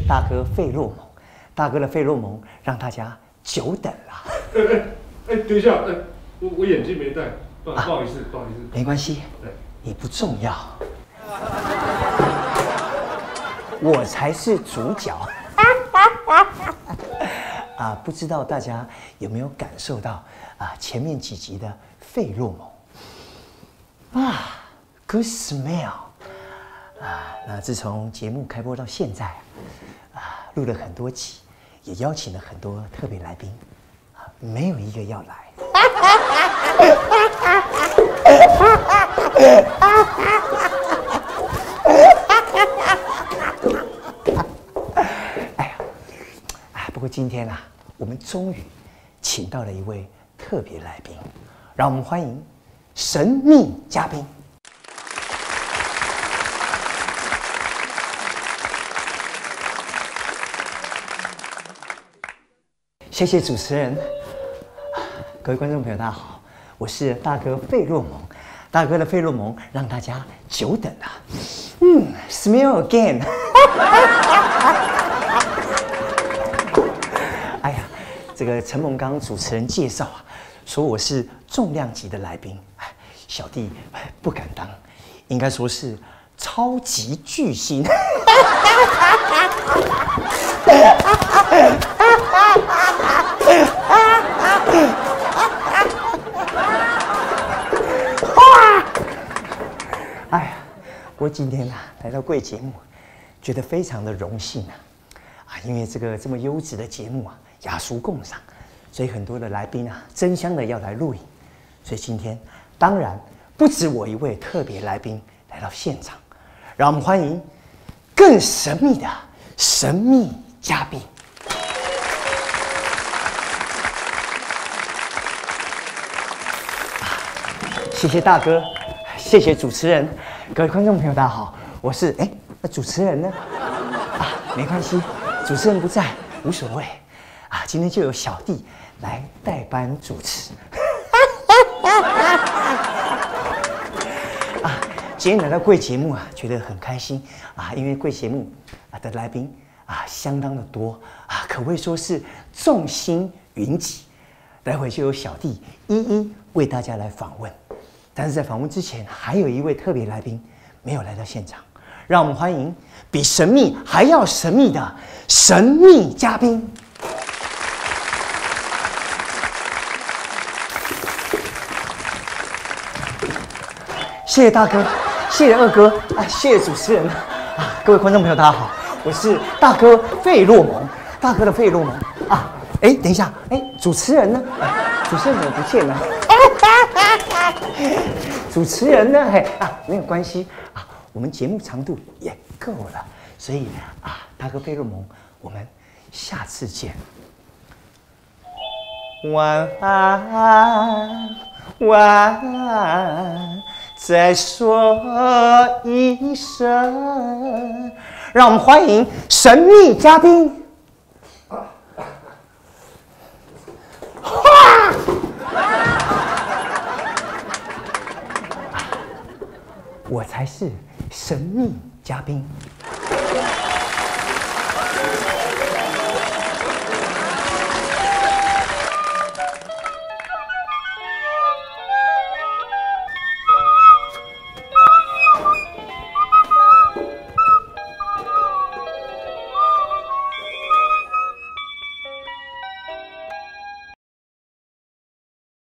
大哥费洛蒙，大哥的费洛蒙让大家久等了。 等一下，我眼镜没戴，不好意思，不好意思。 没关系，你不重要，我才是主角。不知道大家有没有感受到前面几集的费洛蒙？Good smell。那自从节目开播到现在录了很多集，也邀请了很多特别来宾，没有一个要来。不过今天我们终于请到了一位特别来宾，让我们欢迎神秘嘉宾。谢谢主持人，各位观众朋友，大家好，我是大哥费洛蒙。大哥的费洛蒙让大家久等了。Smell again。哎呀，这个陈蒙刚主持人介绍说我是重量级的来宾，小弟不敢当，应该说是超级巨星。哎呀，不过今天来到贵节目，觉得非常的荣幸因为这么优质的节目雅俗共赏，所以很多的来宾争相的要来录影，所以今天当然不止我一位特别来宾来到现场，让我们欢迎更神秘的神秘嘉宾。谢谢大哥，谢谢主持人，各位观众朋友，大家好，我是那主持人呢？没关系，主持人不在无所谓今天就由小弟来代班主持。今天来到贵节目觉得很开心因为贵节目的来宾相当的多可谓说是众星云集，待会就由小弟一一为大家来访问。但是在访问之前，还有一位特别来宾没有来到现场，让我们欢迎比神秘还要神秘的神秘嘉宾。谢谢大哥，谢谢二哥谢谢主持人各位观众朋友，大家好，我是大哥费洛蒙，大哥的费洛蒙等一下，主持人呢？主持人怎么不见了？主持人呢？没有关系我们节目长度也够了，所以大哥费洛蒙，我们下次见。晚安，晚安，再说一声，让我们欢迎神秘嘉宾。我才是神秘嘉宾。